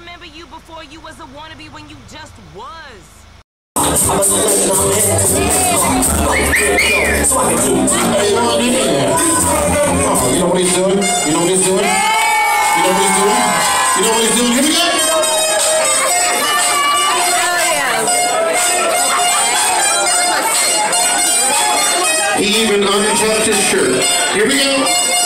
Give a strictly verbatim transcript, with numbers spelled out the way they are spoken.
remember you before you was a wannabe when you just was. Hey, you know what he's doing? Oh, you know what he's doing? You know what he's doing? You know what he's doing? You know what he's doing? Here we go! He even untucked his shirt. Here we go.